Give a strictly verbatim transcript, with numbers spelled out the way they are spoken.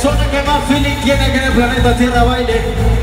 persona que más feeling tiene que en el planeta Tierra baile.